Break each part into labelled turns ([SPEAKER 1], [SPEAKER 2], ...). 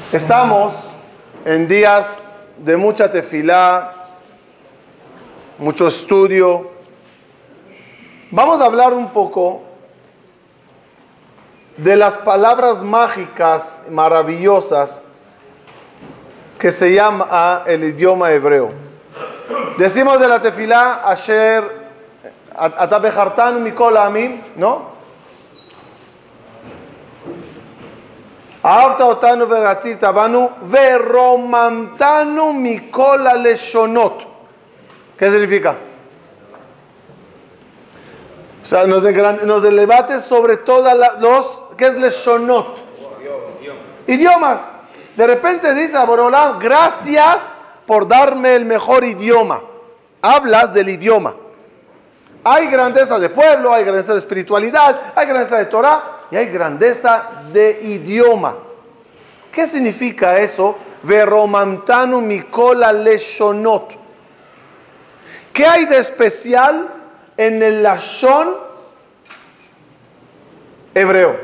[SPEAKER 1] Estamos en días de mucha tefilá, mucho estudio. Vamos a hablar un poco de las palabras mágicas, maravillosas, que se llama el idioma hebreo. Decimos de la tefilá, Asher, Ata bechartanu mikol ha'amim, ¿no? Ahavta otanu veratzita banu veromamtanu mikol ha'leshonot. ¿Qué significa? O sea, nos elevaste sobre todas los, ¿qué es leshonot? Idiomas. De repente dice a Boreolam, gracias por darme el mejor idioma. Hablas del idioma. Hay grandeza de pueblo, hay grandeza de espiritualidad, hay grandeza de Torah y hay grandeza de idioma. ¿Qué significa eso? Veromamtanu mikol ha'leshonot. ¿Qué hay de especial en el lashon hebreo?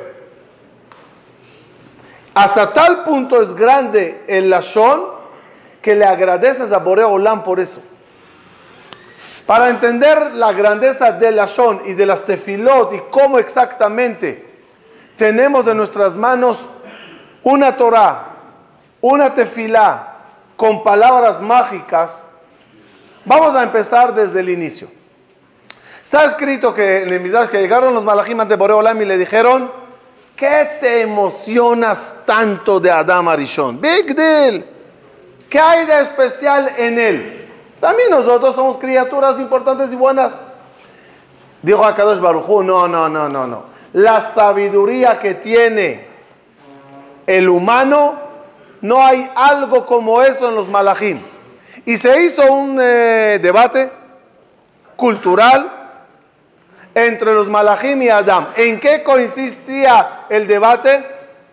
[SPEAKER 1] Hasta tal punto es grande el lashon que le agradeces a Borei Olam por eso. Para entender la grandeza del lashon y de las tefilot y cómo exactamente tenemos en nuestras manos una Torah, una tefilá con palabras mágicas, vamos a empezar desde el inicio. Está escrito que en el Midrash que llegaron los malachim ante Borei Olam y le dijeron: ¿qué te emocionas tanto de Adam Arishon? Big deal. ¿Qué hay de especial en él? También nosotros somos criaturas importantes y buenas. Dijo HaKadosh Baruj Hu, no. La sabiduría que tiene el humano, no hay algo como eso en los malachim. Y se hizo un debate cultural entre los malachim y Adam. ¿En qué consistía el debate?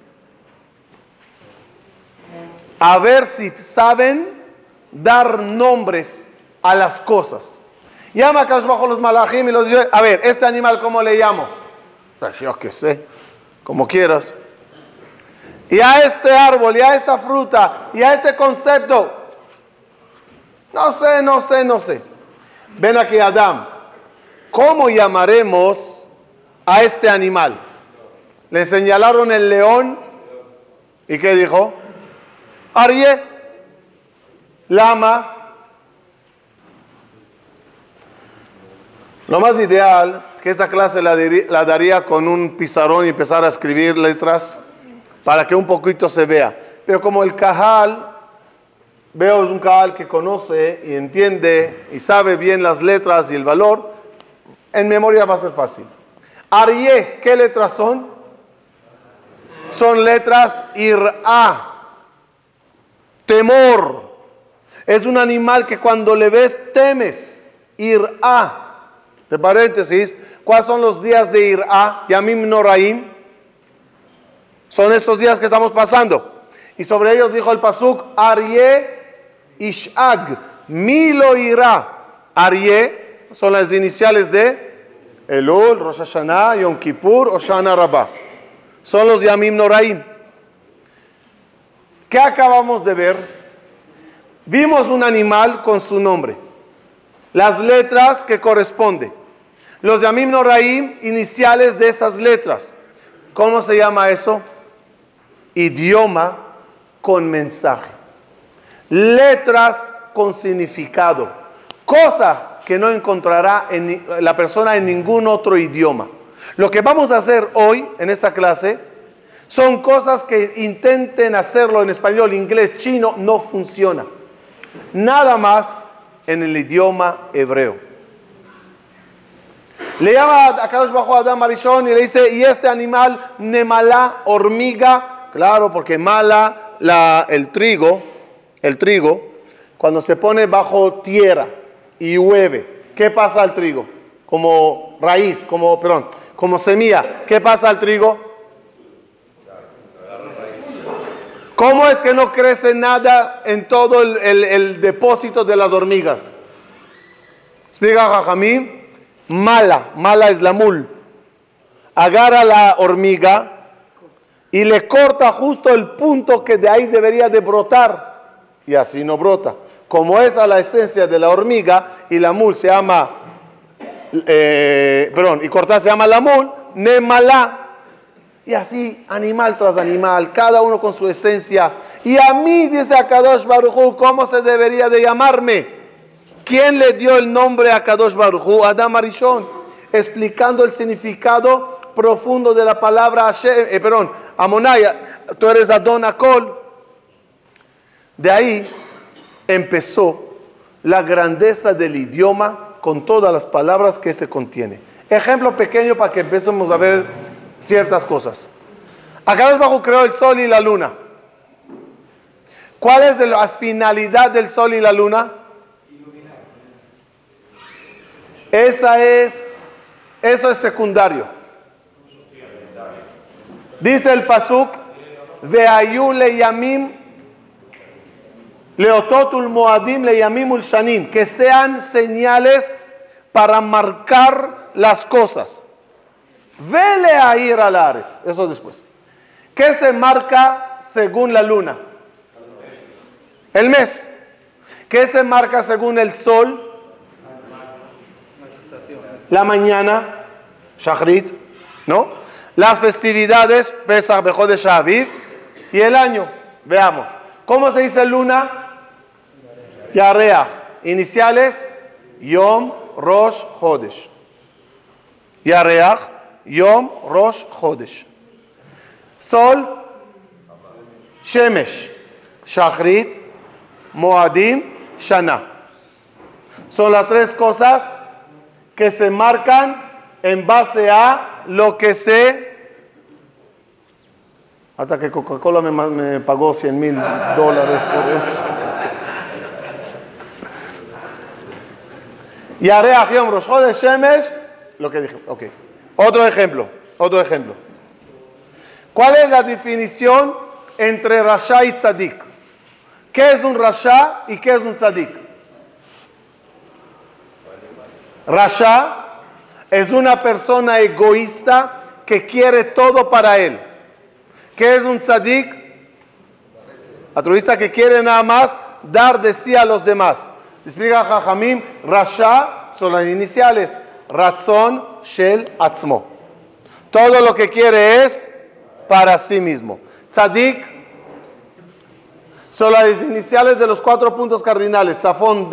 [SPEAKER 1] A ver si saben dar nombres a las cosas. Llama acá bajo los malachim y los dice: a ver, este animal, ¿cómo le llamo? Yo qué sé, como quieras. Y a este árbol, y a esta fruta, y a este concepto, no sé. Ven aquí, Adam. ¿Cómo llamaremos a este animal? Le señalaron el león. ¿Y qué dijo? Aryeh. Lama. Lo más ideal, que esta clase la daría con un pizarrón y empezar a escribir letras para que un poquito se vea. Pero como el Cajal, veo es un Cajal que conoce y entiende y sabe bien las letras y el valor, en memoria va a ser fácil. Aryeh, ¿qué letras son? Son letras Irá, temor. Es un animal que cuando le ves temes. Irá. De paréntesis, ¿cuáles son los días de Irá? Yamim Noraim. Son esos días que estamos pasando. Y sobre ellos dijo el pasuk: Aryeh Ishag, Milo Irá. Aryeh son las iniciales de Elul, Rosh Hashanah, Yom Kippur, Hoshana Rabbah. Son los Yamim Noraim. ¿Qué acabamos de ver? Vimos un animal con su nombre, las letras que corresponden, los Yamim Noraim, iniciales de esas letras. ¿Cómo se llama eso? Idioma con mensaje, letras con significado, cosa que no encontrará la persona en ningún otro idioma. Lo que vamos a hacer hoy en esta clase son cosas que intenten hacerlo en español, inglés, chino, no funciona. Nada más en el idioma hebreo. Le llama a Kadosh Bajo Adam Arishon y le dice: y este animal, Nemalá, hormiga. Claro, porque mala, el trigo, cuando se pone bajo tierra y llueve, ¿qué pasa al trigo? Como raíz, como semilla. ¿Qué pasa al trigo? ¿Cómo es que no crece nada en todo el depósito de las hormigas? Explica Jajamí. Mala es la mul. Agarra la hormiga y le corta justo el punto que de ahí debería de brotar, y así no brota. Como esa es la esencia de la hormiga, y la mul se llama, y cortar se llama la mul, nemala. Y así, animal tras animal, cada uno con su esencia. Y a mí, dice Akadosh Baruj Hu, ¿cómo se debería de llamarme? ¿Quién le dio el nombre a Akadosh Baruj Hu? Adam Arishon, explicando el significado profundo de la palabra Amonai, tú eres Adon Akol. De ahí empezó la grandeza del idioma con todas las palabras que se contiene. Ejemplo pequeño para que empecemos a ver ciertas cosas. Akadosh Baruj Hu creó el sol y la luna. ¿Cuál es la finalidad del sol y la luna? Eso es secundario. Dice el pasuk, ve'ayu leyamim leototul moadim leyamimul shanim, que sean señales para marcar las cosas. Vele a ir al Ares, eso después. ¿Qué se marca según la luna? El mes. ¿Qué se marca según el sol? La mañana, Shachrit, ¿no? Las festividades, Pesach, Bejodesh Aviv, y el año. Veamos. ¿Cómo se dice luna? Yareach. Iniciales, Yom, Rosh, Chodesh. Yareach, Yom, Rosh, Chodesh. Sol, Shemesh. Shachrit, Moadim, Shana. Son las tres cosas que se marcan en base a lo que hasta que Coca-Cola me pagó $100,000 por eso. Yareach, Yom, Rosh Chodesh, Shemesh, lo que dije. Ok. Otro ejemplo. ¿Cuál es la definición entre Rasha y Tzadik? ¿Qué es un Rasha y qué es un Tzadik? Rasha es una persona egoísta que quiere todo para él. ¿Qué es un tzadik? Altruista que quiere nada más dar de sí a los demás. Explica Jajamim, Rasha son las iniciales, Ratzon Shel Atzmo. Todo lo que quiere es para sí mismo. Tzadik son las iniciales de los 4 puntos cardinales, Tzafon,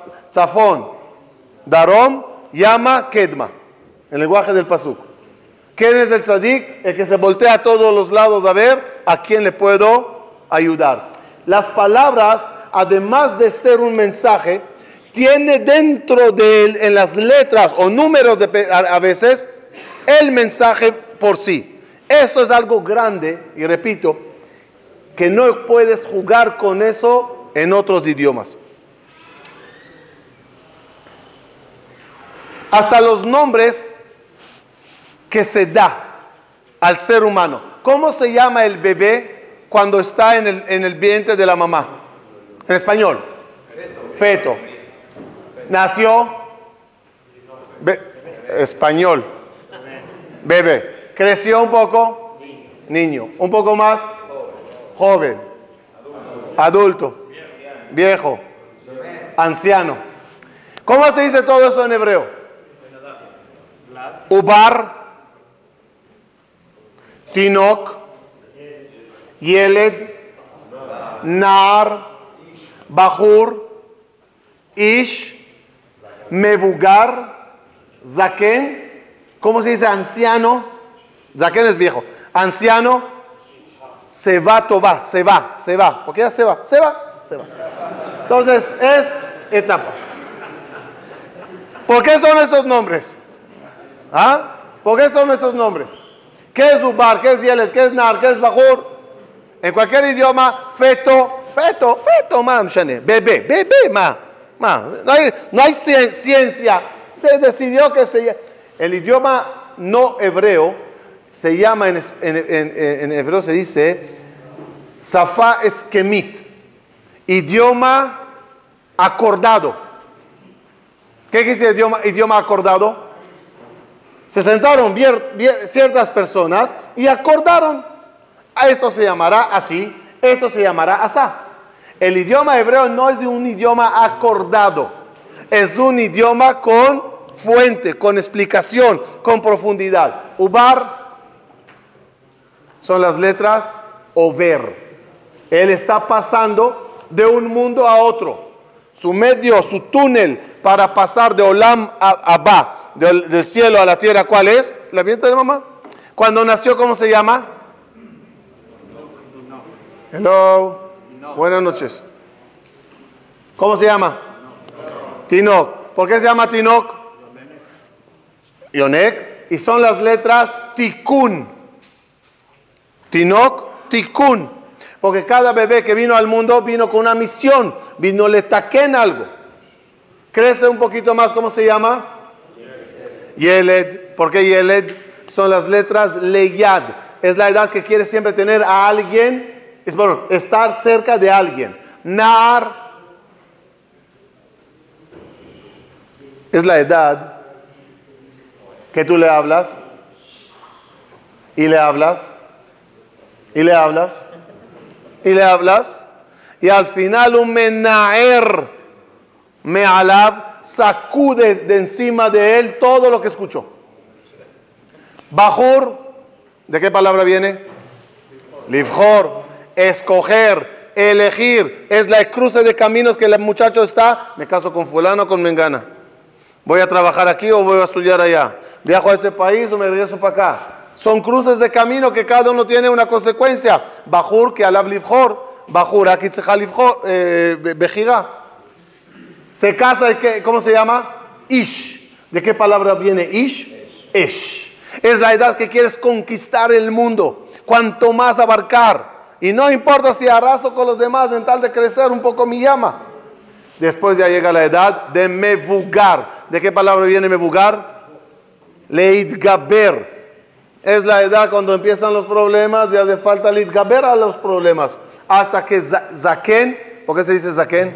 [SPEAKER 1] Darom, Yama, Kedma. El lenguaje del pasuk. ¿Quién es el tzadik? El que se voltea a todos los lados a ver a quién le puedo ayudar. Las palabras, además de ser un mensaje, tiene dentro de él, en las letras o números a veces, el mensaje por sí. Eso es algo grande, y repito, que no puedes jugar con eso en otros idiomas. Hasta los nombres que se da al ser humano. ¿Cómo se llama el bebé cuando está en el vientre de la mamá? En español. Feto. Nació. Español. Bebé. Creció un poco. Niño. Un poco más. Joven. Adulto. Viejo. Anciano. ¿Cómo se dice todo eso en hebreo? Ubar, Tinok, Yeled, Nar, Bajur, Ish, Mevugar, Zaken. ¿Cómo se dice anciano? Zaken es viejo. Anciano, se va. ¿Por qué ya se va? Entonces, es etapas. ¿Por qué son esos nombres? ¿Ah? ¿Por qué son esos nombres? ¿Qué es Ubar? ¿Qué es Yeled? ¿Qué es Nar? ¿Qué es Bajur? En cualquier idioma, feto, bebé, no hay ciencia. Se decidió que el idioma no hebreo se llama, en hebreo se dice, Safa Eskemit, idioma acordado. ¿Qué quiere decir idioma acordado? Se sentaron ciertas personas y acordaron. esto se llamará así, esto se llamará asá. El idioma hebreo no es un idioma acordado, es un idioma con fuente, con explicación, con profundidad. Ubar son las letras over. Él está pasando de un mundo a otro. Su medio, su túnel para pasar de Olam a Abba, del cielo a la tierra, ¿cuál es? ¿La vienta de mamá? Cuando nació, ¿cómo se llama? Hello. Buenas noches. ¿Cómo se llama? Tinok. ¿Por qué se llama Tinok? Yonek. Y son las letras Tikkun. Tinok, Tikkun. Porque cada bebé que vino al mundo vino con una misión. Vino le taquen algo. Crece un poquito más, ¿cómo se llama? Yeled. ¿Por qué Yeled? Son las letras Leyad. Es la edad que quiere siempre tener a alguien. Bueno, estar cerca de alguien. Nar es la edad que tú le hablas y le hablas y le hablas y le hablas y al final un menaer me'alab sacude de encima de él todo lo que escuchó. Bajur, ¿de qué palabra viene? Livjor. Escoger, elegir, es la cruce de caminos que el muchacho está, me caso con fulano, con mengana. Voy a trabajar aquí o voy a estudiar allá. Viajo a este país o me regreso para acá. Son cruces de camino que cada uno tiene una consecuencia. Bajur, que alab livjor. Bajur, aquí tzeja livjor, bejira. Se casa, ¿cómo se llama? Ish. ¿De qué palabra viene ish? Esh. Es la edad que quieres conquistar el mundo. Cuanto más abarcar. Y no importa si arraso con los demás en tal de crecer un poco mi llama. Después ya llega la edad de mevugar. ¿De qué palabra viene mevugar? Leitgaber. Es la edad cuando empiezan los problemas y hace falta leitgaber a los problemas. Hasta que zaken, ¿por qué se dice zaken?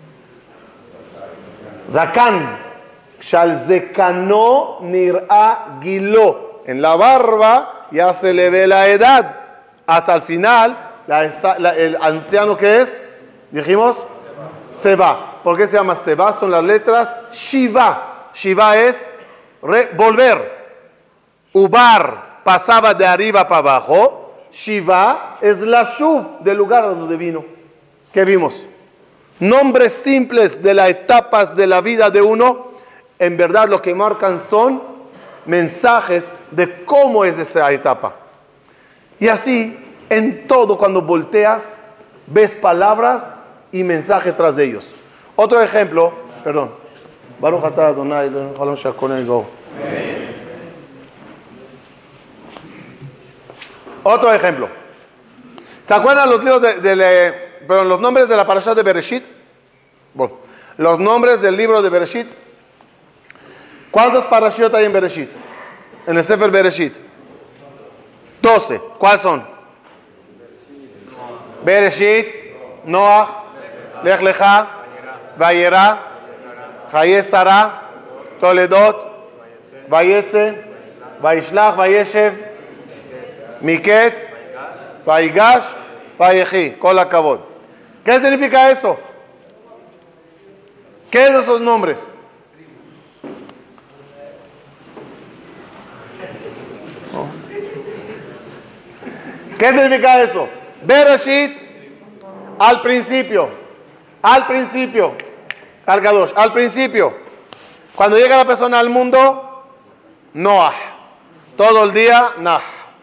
[SPEAKER 1] Zakan. Shal zekano nir'a gilo. En la barba ya se le ve la edad. Hasta el final, el anciano que es, dijimos, Seba. ¿Por qué se llama Seba? Son las letras Shiva. Shiva es volver. Ubar pasaba de arriba para abajo. Shiva es la Shuv del lugar donde vino. ¿Qué vimos? Nombres simples de las etapas de la vida de uno, en verdad lo que marcan son mensajes de cómo es esa etapa. Y así, en todo, cuando volteas, ves palabras y mensajes tras de ellos. Otro ejemplo, perdón. Baruch atah Adonai Eloheinu melech haolam she'akol na'eh. Otro ejemplo. ¿Se acuerdan los libros los nombres de la parashá de Bereshit? Bueno, los nombres del libro de Bereshit. ¿Cuántos parashiot hay en Bereshit? En el Sefer Bereshit. 12. ¿Cuáles son? Bereshit, Noach, Lech Lecha, Vayera, Chaye Sarah, Toledot, Vayetze, Vayishlach, Vayeshev, Miketz, Vayigash, Vayechi. Kol hakavod. ¿Qué significa eso? ¿Qué son esos nombres? ¿Qué significa eso? Bereshit, al principio, al Kadosh, al principio. Cuando llega la persona al mundo, Noah. Todo el día, Nah.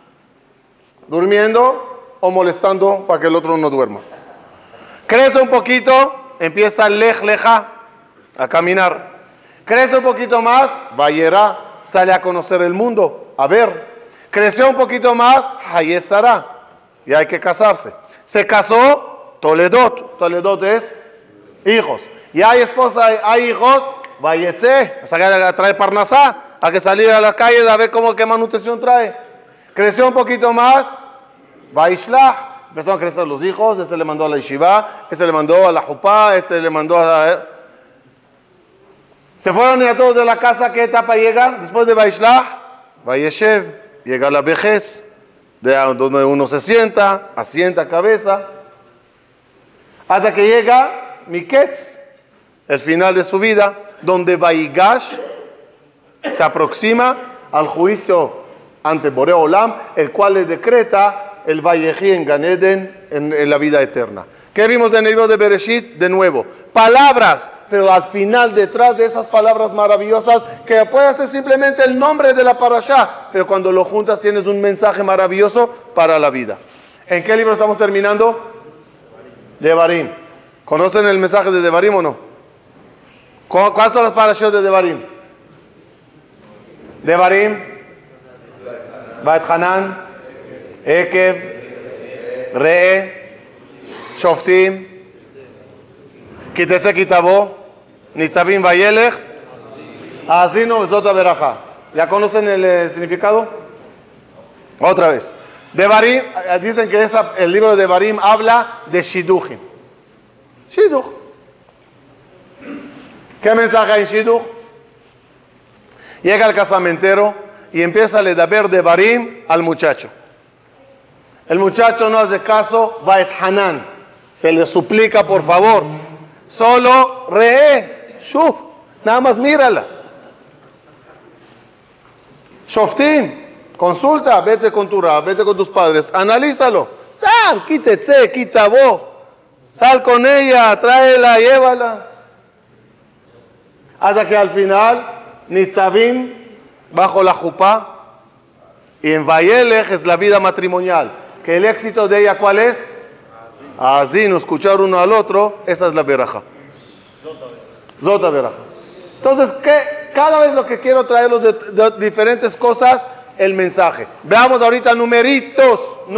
[SPEAKER 1] Durmiendo o molestando para que el otro no duerma. Crece un poquito, empieza Lech Lecha a caminar. Crece un poquito más, Vayera, sale a conocer el mundo, a ver. Creció un poquito más, Chaye Sarah, y hay que casarse. Se casó, Toledot. Toledot es hijos. Y hay esposa, hay hijos, Vayetze, a traer parnasá, a que salir a las calles a ver qué manutención trae. Creció un poquito más, Vayishlach, empezaron a crecer los hijos, este le mandó a la yeshiva, este le mandó a la jupá, este le mandó a... Se fueron ya todos de la casa. ¿Qué etapa llega? Después de Vayishlach, Vayeshev, llega la vejez. de donde uno se sienta, asienta cabeza, hasta que llega Miketz, el final de su vida, donde Vaigash se aproxima al juicio ante Boreo Olam, el cual le decreta el Vayejí en Gan Eden, en la vida eterna. ¿Qué vimos en el libro de Bereshit? De nuevo, palabras, pero al final, detrás de esas palabras maravillosas, que puede ser simplemente el nombre de la parashá, pero cuando lo juntas tienes un mensaje maravilloso para la vida. ¿En qué libro estamos terminando? Devarim. ¿Conocen el mensaje de Devarim o no? ¿Cuáles son las parashot de Devarim? Devarim, Beit Hanan, Ekev, Re'e, Shoftim, Kitetse Kitabo, Nitzavim Vayelech, Azino Zota Berajá. ¿Ya conocen el significado? Otra vez. Devarim, dicen que el libro de Devarim habla de Shidduchim. Shidduch. ¿Qué mensaje hay en Shidduch? Llega al casamentero y empieza a le dar Devarim al muchacho. El muchacho no hace caso, va a Hanan. Se le suplica, por favor. Solo Re'e, Shuf, nada más mírala. Shoftim, consulta, vete con tu rab, vete con tus padres, analízalo. Están, quítese, quitabo. Sal con ella, tráela, llévala. Hasta que al final, Nitzavim, bajo la jupá, y en Vayelech es la vida matrimonial. Que el éxito de ella, ¿cuál es? Así, no escuchar uno al otro, esa es la veraja. Zota veraja. Entonces, cada vez lo que quiero traerlos de diferentes cosas, el mensaje. Veamos ahorita numeritos.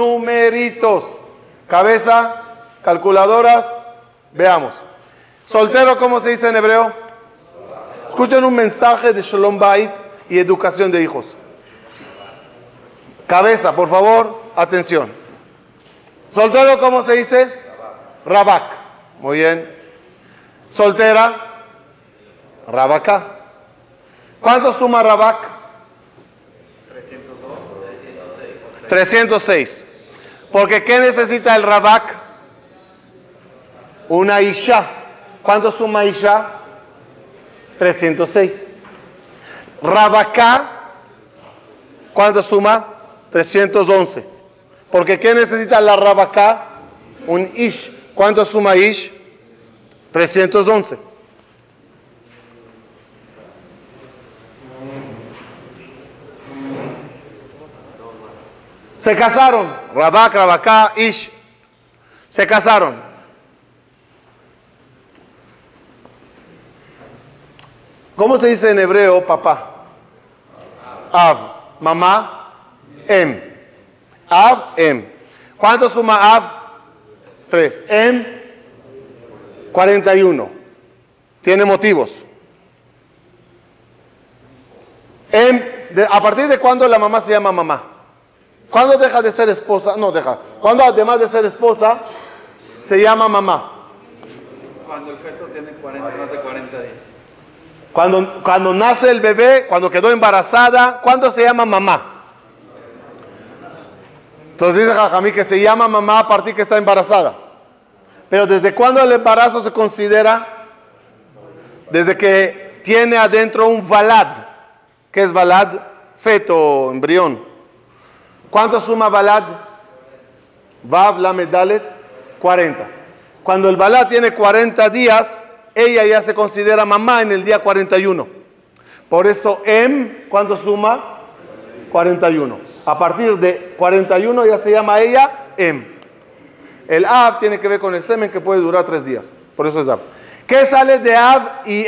[SPEAKER 1] Cabeza, calculadoras, veamos. Soltero, ¿cómo se dice en hebreo? Escuchen un mensaje de Shalom Bait y educación de hijos. Cabeza, por favor, atención. Soltero, ¿cómo se dice? Rabak. Muy bien. Soltera, Rabaka. ¿Cuánto suma Rabak? 306. Porque ¿qué necesita el Rabak? Una Isha. ¿Cuánto suma Isha? 306. Rabaka, ¿cuánto suma? 311. Porque ¿qué necesita la Rabaka? Un Ish. ¿Cuánto suma Ish? 311. Se casaron. Rabak, Rabaka, Ish. Se casaron. ¿Cómo se dice en hebreo papá? Av. Mamá, Em. Av, Em. ¿Cuánto suma Av? 3. Em, 41. Tiene motivos. Em, ¿a partir de cuándo la mamá se llama mamá? ¿Cuándo deja de ser esposa? No deja. ¿Cuándo además de ser esposa se llama mamá?
[SPEAKER 2] Cuando el feto tiene más de 40 días.
[SPEAKER 1] Cuando nace el bebé, cuando quedó embarazada, ¿cuándo se llama mamá? Entonces dice Jajamí que se llama mamá a partir que está embarazada. Pero ¿desde cuándo el embarazo se considera? Desde que tiene adentro un valad. ¿Qué es valad? Feto, embrión. ¿Cuánto suma valad? Vav, Lamed, Dalet, 40. Cuando el valad tiene 40 días, ella ya se considera mamá en el día 41. Por eso ¿cuánto suma? 41. A partir de 41 ya se llama ella El Av tiene que ver con el semen que puede durar 3 días. Por eso es Av. ¿Qué sale de Av y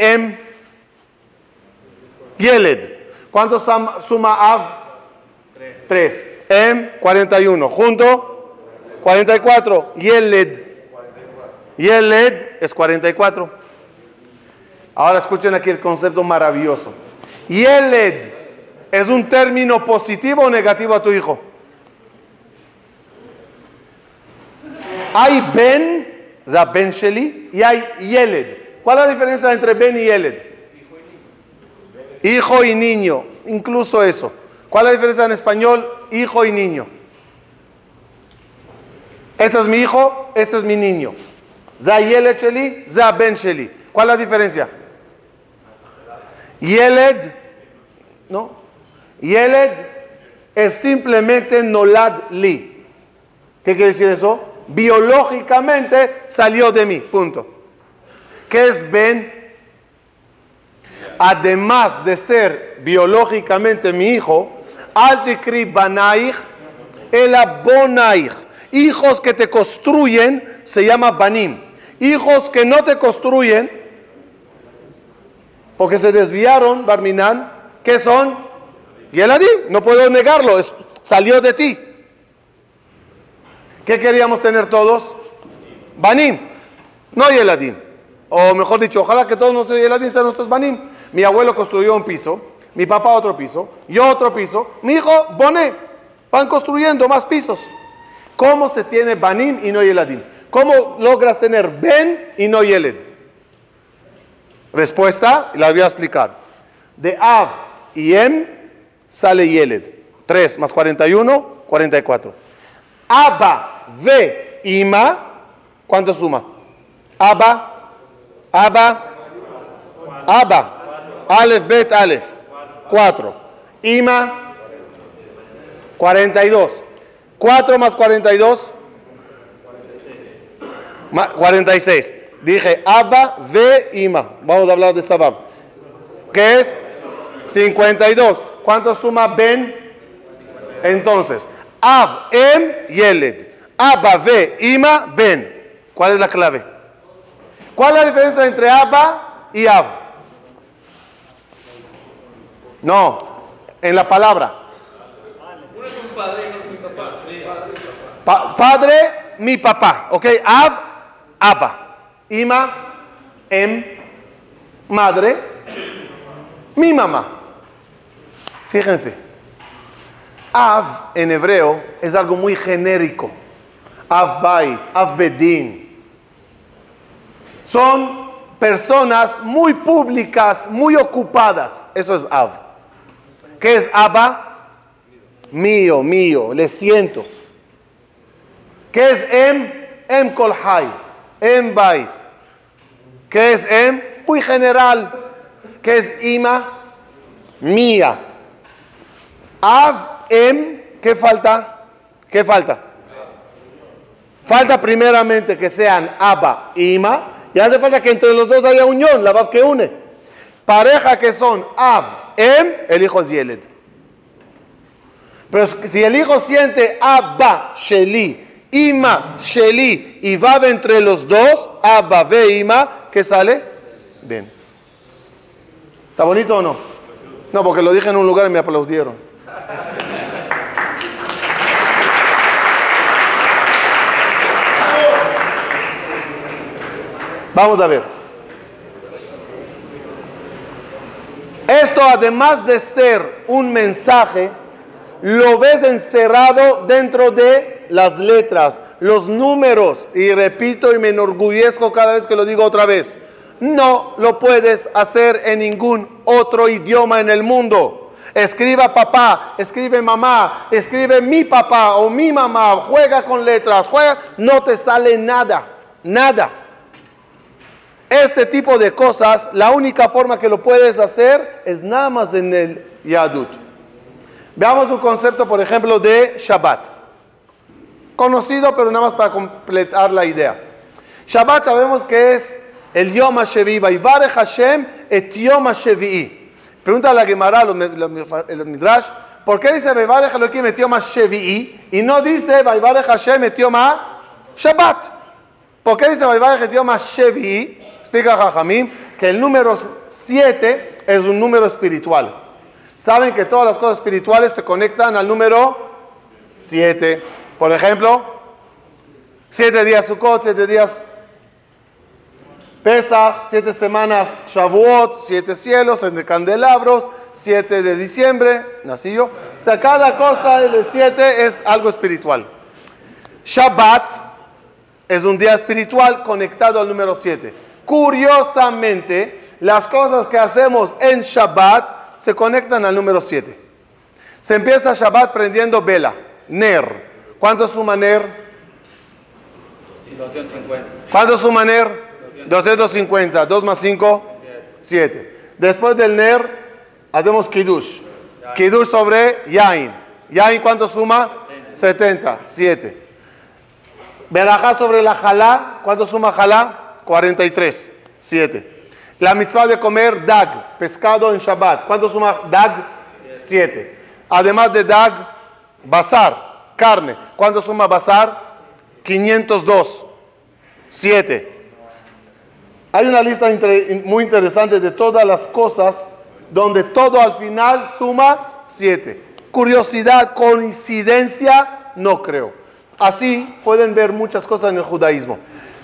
[SPEAKER 1] Yeled. ¿Cuánto suma Av? 3. 41. Junto, 44. Yeled. Yeled es 44. Ahora escuchen aquí el concepto maravilloso. Yeled es un término positivo o negativo a tu hijo. Hay Ben, Ben Sheli, y hay Yeled. ¿Cuál es la diferencia entre Ben y Yeled? Hijo y niño, incluso eso. ¿Cuál es la diferencia en español? Hijo y niño. Este es mi hijo, este es mi niño. Ze Yeled Sheli, Ze Ben Sheli. ¿Cuál es la diferencia? Yeled, ¿no? Yeled es simplemente Nolad Li. ¿Qué quiere decir eso? Biológicamente salió de mí, punto. ¿Qué es Ben? Además de ser biológicamente mi hijo, Al tikri banaich ela bonaich. Hijos que te construyen se llama banim. Hijos que no te construyen, porque se desviaron, Barminan, ¿qué son? Yeladim. No puedo negarlo, salió de ti. ¿Qué queríamos tener todos? Banim, no Yeladim. O mejor dicho, ojalá que todos nuestros Yeladim sean nuestros banim. Mi abuelo construyó un piso, mi papá otro piso, yo otro piso, mi hijo, Boné. Van construyendo más pisos. ¿Cómo se tiene banim y no Yeladim? ¿Cómo logras tener Ben y no Yeled? Respuesta, la voy a explicar. De Av y Em sale Yeled. 3 más 41, 44. Abba, Ve, Ima, ¿cuánto suma? Abba, Alef, Bet, Alef, 4. Ima, 42. 4 más 42, 46. Dije Abba, Ve, Ima. Vamos a hablar de Sabab. ¿Qué es? 52. ¿Cuánto suma Ben? Entonces, Ab, Em, Yeled. Abba, Ve, Ima, Ben. ¿Cuál es la clave? ¿Cuál es la diferencia entre Abba y Ab? No, en la palabra.
[SPEAKER 2] Uno es un padre y otro es mi papá.
[SPEAKER 1] Padre, mi papá. ¿Ok? Ab, Abba. Ima, Em, madre, mi mamá. Fíjense. Av en hebreo es algo muy genérico. Av Bait, Av Bedin. Son personas muy públicas, muy ocupadas. Eso es Av. ¿Qué es Abba? Mío, le siento. ¿Qué es Em Kol Hay, Em Bait. ¿Qué es Em? Muy general. ¿Qué es Ima? Mía. Av, Em, ¿qué falta? ¿Qué falta? Falta primeramente que sean Abba, Ima. Y hace falta que entre los dos haya unión, la Vav que une. Pareja que son Av, Em, el hijo es Yeled. Pero si el hijo siente Abba, Sheli, Ima, Sheli y Vav entre los dos, Abba, Ve, Ima, ¿qué sale? Bien. ¿Está bonito o no? No, porque lo dije en un lugar y me aplaudieron. Vamos a ver. Esto, además de ser un mensaje, lo ves encerrado dentro de las letras, los números. Y repito y me enorgullezco cada vez que lo digo otra vez. No lo puedes hacer en ningún otro idioma en el mundo. Escriba papá, escribe mamá, escribe mi papá o mi mamá, juega con letras, no te sale nada, nada. Este tipo de cosas, la única forma que lo puedes hacer es nada más en el Yadut. Veamos un concepto, por ejemplo, de Shabbat. Conocido, pero nada más para completar la idea. Shabbat sabemos que es el Yom HaShevi'i, Vayvarech Hashem et Yom HaShevi'i. Pregunta a la Gemara, el Midrash, ¿por qué dice Vayvarech Elohim et Yom HaShevi'i y no dice Vayvarech Hashem et Yom HaShabbat? ¿Por qué dice Vayvarech et Yom HaShevi'i? Explica Jajamim que el número 7 es un número espiritual. Saben que todas las cosas espirituales se conectan al número 7. Por ejemplo, 7 días Sukkot, 7 días Pesach, 7 semanas Shavuot, 7 cielos, 7 candelabros, 7 de diciembre, nací yo. O sea, cada cosa del 7 es algo espiritual. Shabbat es un día espiritual conectado al número 7. Curiosamente, las cosas que hacemos en Shabbat se conectan al número 7. Se empieza Shabbat prendiendo vela, Ner. ¿Cuánto suma Ner?
[SPEAKER 2] 250.
[SPEAKER 1] ¿Cuánto suma Ner? 250. 2 más 5, 7. Después del Ner, hacemos Kiddush. Kiddush sobre Yain. Yain, ¿cuánto suma? 70. 7. Berajá sobre la Jalá. ¿Cuánto suma Jalá? 43. 7. La mitzvah de comer dag, pescado en Shabbat. ¿Cuánto suma dag? 7. Además de dag, basar, carne. ¿Cuánto suma basar? 502. 7. Hay una lista muy interesante de todas las cosas donde todo al final suma 7. Curiosidad, coincidencia, no creo. Así pueden ver muchas cosas en el judaísmo.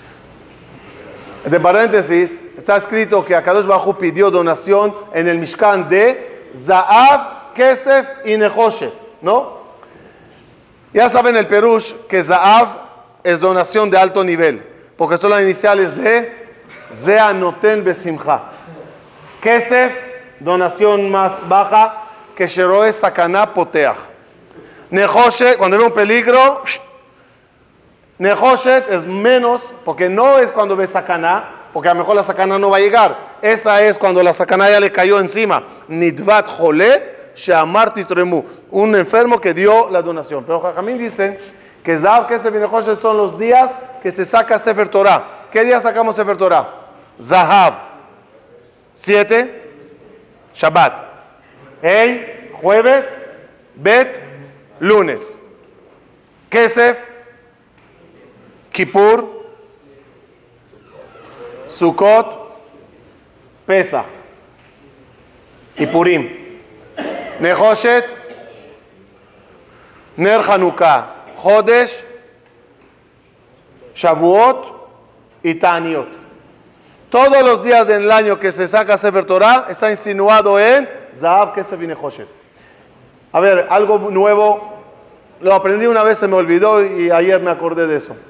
[SPEAKER 1] De paréntesis, está escrito que Akadosh Baruj Hu pidió donación en el Mishkan de Zahav, Kesef y Nehoshet, ¿no? Ya saben el Perush que Zahav es donación de alto nivel, porque son las iniciales de Zea Noten Besimcha. Kesef, donación más baja, que Sheroe Sakana Poteach. Nehoshet, cuando ve un peligro, Nehoshet es menos, porque no es cuando ve Sakana, porque a lo mejor la Sakana no va a llegar. Esa es cuando la Sakana ya le cayó encima. Nidvat Jole, Sheamar Titremu, un enfermo que dio la donación. Pero Jajamín dicen que Zahav, Kesef y Nehoshet son los días que se saca Sefer Torah. ¿Qué día sacamos Sefer Torah? Zahav, 7, Shabbat. Hey, jueves, Bet, lunes. Kesef, Kippur, Sukkot, Pesach y Purim. Nehoshet, Ner Hanukkah, Chodesh, Shavuot y Ta'aniot. Todos los días del año que se saca Sefer Torah está insinuado en Zahav, Kesef y Nehoshet. A ver, algo nuevo. Lo aprendí una vez, se me olvidó y ayer me acordé de eso.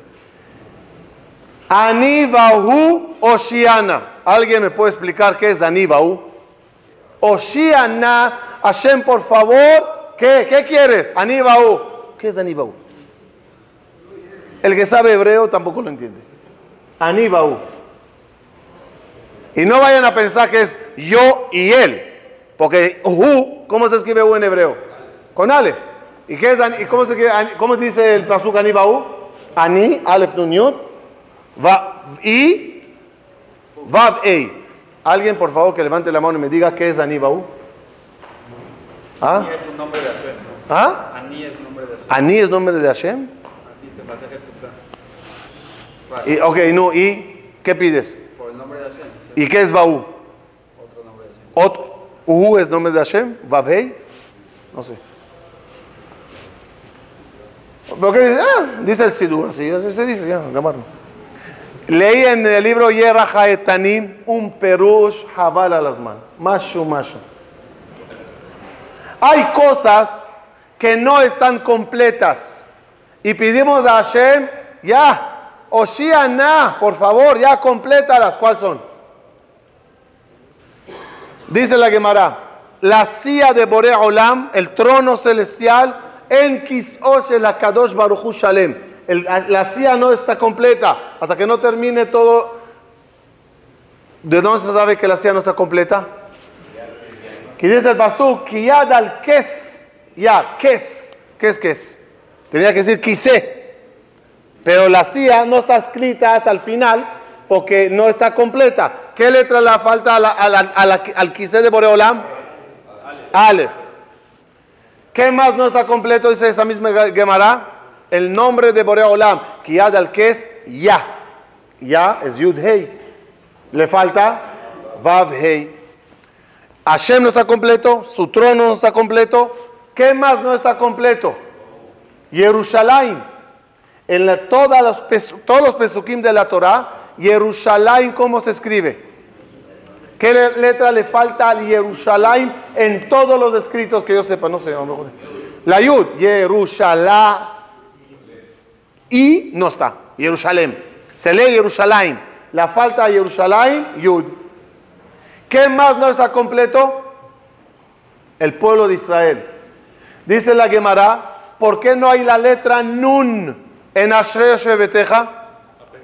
[SPEAKER 1] Ani Bahu Oshiana. ¿Alguien me puede explicar qué es Ani Bahu? Oshiana. Hashem, por favor. ¿Qué quieres? Ani Bahu. ¿Qué es Ani Bahu? El que sabe hebreo tampoco lo entiende. Ani Bahu. Y no vayan a pensar que es yo y él. Porque ¿cómo se escribe U en hebreo? Con Aleph. ¿Y qué es Ani? ¿Y cómo se escribe? ¿Cómo dice el pasuk Ani Bahu? Ani, Aleph Nun Yud. Y Vav Ei. Alguien, por favor, que levante la mano y me diga qué es Ani Bahu. ¿Ah?
[SPEAKER 2] Ani es un nombre de Hashem.
[SPEAKER 1] ¿Ah?
[SPEAKER 2] Ani es nombre de Hashem.
[SPEAKER 1] ¿Ani es nombre de Hashem?
[SPEAKER 2] Así se pasa Jesús.
[SPEAKER 1] Y, ok, no, ¿y qué pides?
[SPEAKER 2] Por el nombre de Hashem.
[SPEAKER 1] ¿Y qué es Bahu?
[SPEAKER 2] Otro nombre de Hashem.
[SPEAKER 1] ¿Es nombre de Hashem? ¿Vav Ei? No sé. Porque dice el Sidur, así se dice, ya, de amarlo. Leí en el libro Yerach HaEtanim un perush Habal Alazman. Mashu. Hay cosas que no están completas. Y pedimos a Hashem, ya, Oshiana, por favor, ya complétalas. ¿Cuáles son? Dice la Gemara, la silla de Borei Olam, el trono celestial, en Kis'o shel HaKadosh Baruch Hu Shalem. La silla no está completa hasta que no termine todo. ¿De dónde se sabe que la silla no está completa? Que dice el pasuk, Kiyad al Kes. Ya, Kes. ¿Qué es Kes? Tenía que decir Kisé. Pero la silla no está escrita hasta el final porque no está completa. ¿Qué letra le falta al Kisé de Borei Olam? Aleph. ¿Qué más no está completo? Dice esa misma Gemara. El nombre de Borei Olam, Kiyad al Kes, Ya. Ya es Yud Hei. Le falta Vav Hei. Hashem no está completo, su trono no está completo. ¿Qué más no está completo? Jerusalén. En todos los pesukim de la Torah, Jerusalén, ¿cómo se escribe? ¿Qué letra le falta al Jerusalén en todos los escritos que yo sepa? No sé, a lo mejor. La Yud, Jerusalén. Y no está, Jerusalén. Se lee Jerusalén. La falta de Jerusalén, Yud. ¿Qué más no está completo? El pueblo de Israel. Dice la Gemara, ¿por qué no hay la letra Nun en Ashrei Shebeteja?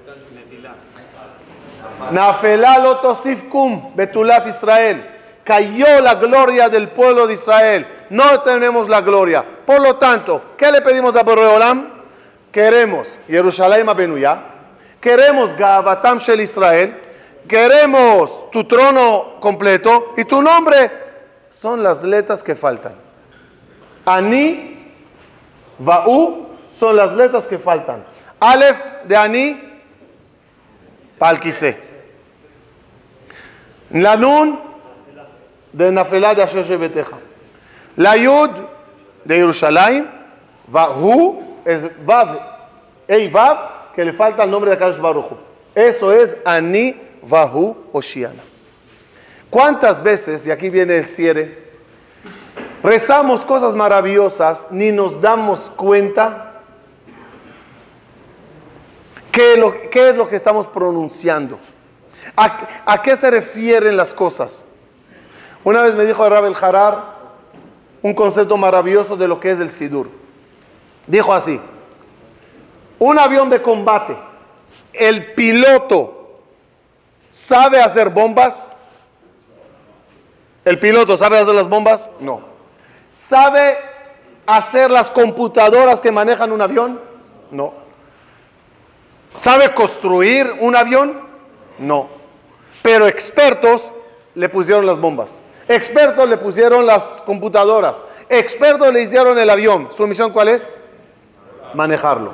[SPEAKER 1] Nafelá lo tosifkum betulat Israel. Cayó la gloria del pueblo de Israel. No tenemos la gloria. Por lo tanto, ¿qué le pedimos a Borei Olam? Queremos Yerushalayim Abenuya. Queremos Gavatam Shel Israel. Queremos tu trono completo. Y tu nombre son las letras que faltan. Ani, Va'u son las letras que faltan. Aleph de Ani, Palkise. La Nun de Nafelá de Asher Shebeteja. La Yud de Yerushalayim. Va'u es Vav, Ei Vav, que le falta el nombre de Akadosh Baruj Hu. Eso es Ani, Va'u, Oshiana. ¿Cuántas veces, y aquí viene el cierre, rezamos cosas maravillosas, ni nos damos cuenta qué es lo que estamos pronunciando? ¿A qué se refieren las cosas? Una vez me dijo el Rab El Harar un concepto maravilloso de lo que es el Sidur. Dijo así: un avión de combate, el piloto sabe hacer bombas. ¿El piloto sabe hacer las bombas? No. ¿Sabe hacer las computadoras que manejan un avión? No. ¿Sabe construir un avión? No. Pero expertos le pusieron las bombas. Expertos le pusieron las computadoras. Expertos le hicieron el avión. ¿Su misión cuál es? Manejarlo.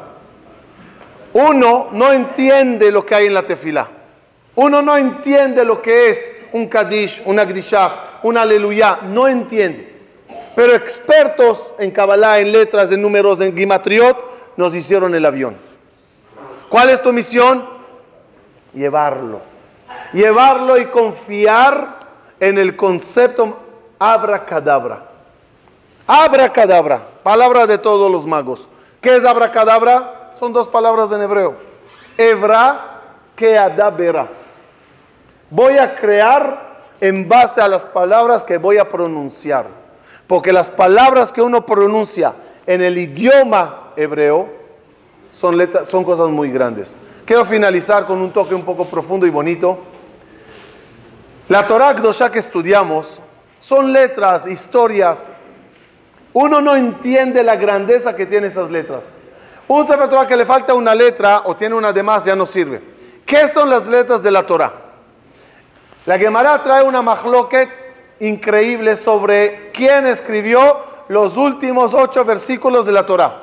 [SPEAKER 1] Uno no entiende lo que hay en la tefilá. Uno no entiende lo que es un Kadish, un Agdishah, un Aleluya. No entiende. Pero expertos en Kabbalah, en letras, en números, en Gimatriot, nos hicieron el avión. ¿Cuál es tu misión? Llevarlo. Llevarlo y confiar en el concepto abracadabra. Abracadabra, palabra de todos los magos. ¿Qué es abracadabra? Son dos palabras en hebreo. Evra keadabera. Voy a crear en base a las palabras que voy a pronunciar. Porque las palabras que uno pronuncia en el idioma hebreo son cosas muy grandes. Quiero finalizar con un toque un poco profundo y bonito. La Torah Kedoshá que estudiamos son letras, historias. Uno no entiende la grandeza que tiene esas letras. Un Sefer Torah que le falta una letra o tiene una de más ya no sirve. ¿Qué son las letras de la Torah? La Gemara trae una machloket increíble sobre quién escribió los últimos 8 versículos de la Torah.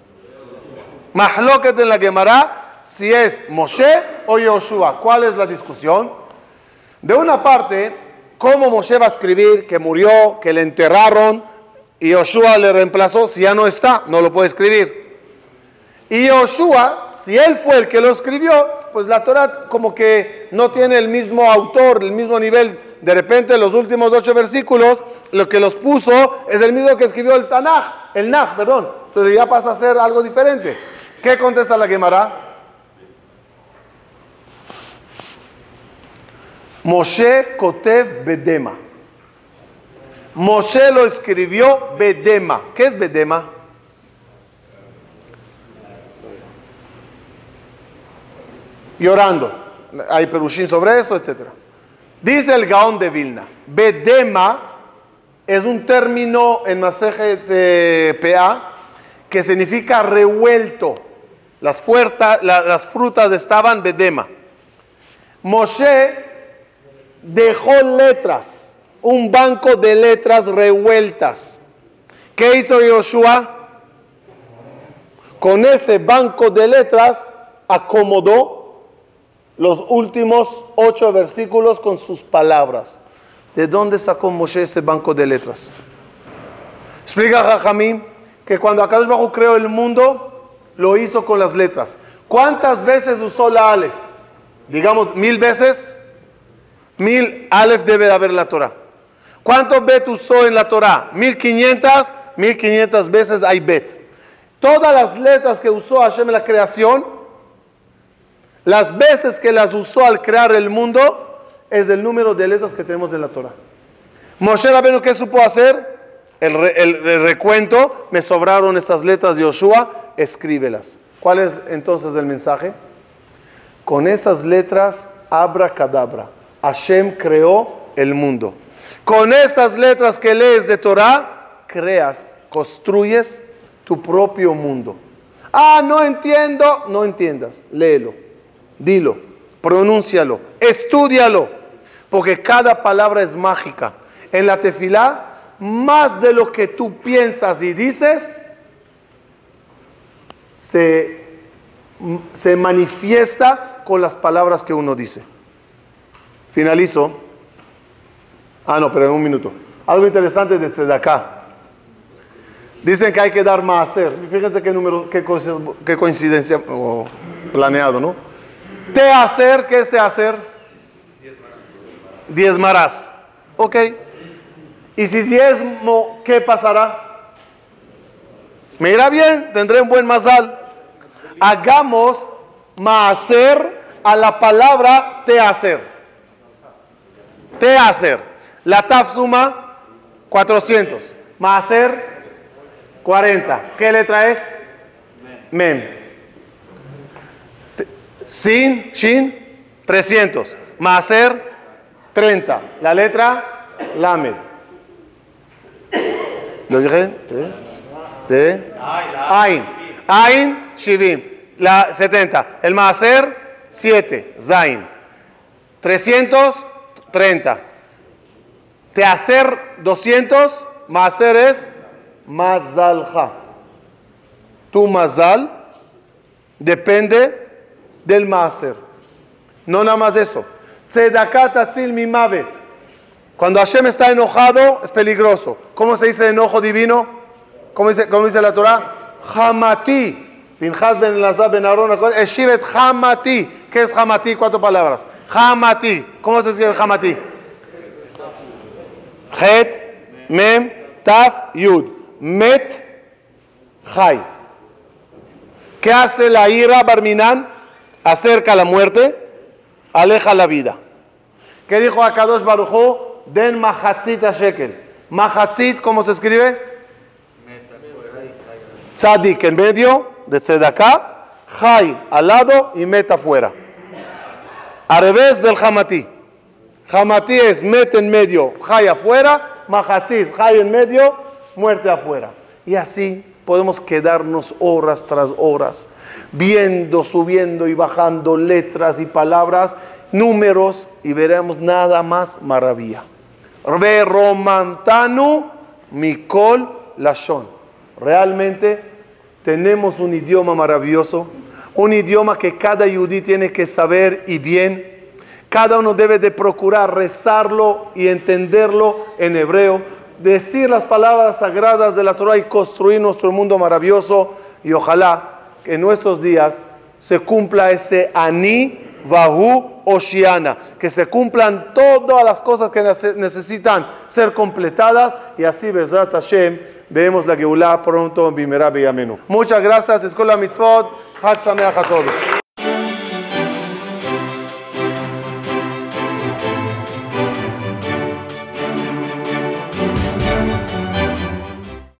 [SPEAKER 1] Machloket en la Gemara, si es Moshe o Yoshua. ¿Cuál es la discusión? De una parte, cómo Moshe va a escribir que murió, que le enterraron y Yoshua le reemplazó. Si ya no está, no lo puede escribir. Y Yoshua, si él fue el que lo escribió, pues la Torah como que no tiene el mismo autor, el mismo nivel. De repente los últimos 8 versículos, lo que los puso es el mismo que escribió el Tanaj, el Nach, perdón. Entonces ya pasa a ser algo diferente. ¿Qué contesta la Gemara? Moshe Kotev Bedema. Moshe lo escribió Bedema. ¿Qué es Bedema? Llorando. Hay perushín sobre eso, etc. Dice el Gaón de Vilna. Bedema es un término en Masejet de PA que significa revuelto. Las frutas estaban Bedema. Moshe dejó letras, un banco de letras revueltas. ¿Qué hizo Yoshua? Con ese banco de letras acomodó los últimos 8 versículos con sus palabras. ¿De dónde sacó Moshe ese banco de letras? Explica Jajamín que cuando Akadosh Baruj Hu creó el mundo, lo hizo con las letras. ¿Cuántas veces usó la Aleph? Digamos, 1000 veces. 1000 Aleph debe de haber en la Torah. ¿Cuántos Bet usó en la Torah? 1500. 1500 veces hay Bet. Todas las letras que usó Hashem en la creación, las veces que las usó al crear el mundo, es del número de letras que tenemos en la Torah. Moshe Rabbeinu, ¿qué supo hacer? El recuento. Me sobraron estas letras de Yoshua, escríbelas. ¿Cuál es entonces el mensaje? Con esas letras, abracadabra, Hashem creó el mundo. Con esas letras que lees de Torah, creas, construyes tu propio mundo. Ah, no entiendo, no entiendas. Léelo, dilo, pronúncialo, estúdialo, porque cada palabra es mágica. En la tefilá, más de lo que tú piensas y dices, se manifiesta con las palabras que uno dice. Finalizo. No, pero en un minuto. Algo interesante de Tzedaká. Dicen que hay que dar maaser. Fíjense qué coincidencia planeado, ¿no? Tehacer, ¿qué es tehacer? Diezmarás. Ok. Y si diezmo, ¿qué pasará? Me irá bien, tendré un buen mazal. Hagamos maaser a la palabra tehacer. Tehacer. La taf suma 400. Maaser 40. ¿Qué letra es? Mem. Sin, shin, 300. Maaser 30. La letra lamed. ¿Lo dije? Ain. Ain, shivim. La 70. El maaser 7. Zain. 330. Tehacer 200. Maaser es mazalja. Tu mazal depende del maaser. No nada más eso. Tzedaká tatzil mimavet. Cuando Hashem está enojado es peligroso. ¿Cómo se dice enojo divino? ¿Cómo dice la Torah? Hamati. Pinchas ben Elazar ben Aarón eshivet Hamati. ¿Qué es Hamati? 4 palabras. Hamati. ¿Cómo se dice el Hamati? Het, Mem, Taf, Yud. Met, Jai. ¿Qué hace la ira Barminan? Acerca la muerte, aleja la vida. ¿Qué dijo Akadosh Baruj Hu? Den mahatzit a shekel. Mahatzit, ¿cómo se escribe? Tzadik en medio de Tzedaká, Jai al lado y Met afuera. Al revés del Hamati. Hamati es Met en medio, Jai afuera, Mahatzit, Jai en medio, muerte afuera. Y así podemos quedarnos horas tras horas viendo, subiendo y bajando letras y palabras, números, y veremos nada más maravilla. Ve romantanu mikol lashon. Realmente tenemos un idioma maravilloso, un idioma que cada yudí tiene que saber y bien. Cada uno debe de procurar rezarlo y entenderlo en hebreo, decir las palabras sagradas de la Torah y construir nuestro mundo maravilloso. Y ojalá que en nuestros días se cumpla ese Ani Vahu Oshiana, que se cumplan todas las cosas que necesitan ser completadas, y así Bezrat Hashem vemos la Geulá pronto en Bimera Beyamenu. Muchas gracias, Escuela Mitzvot, Chag Sameach a todos.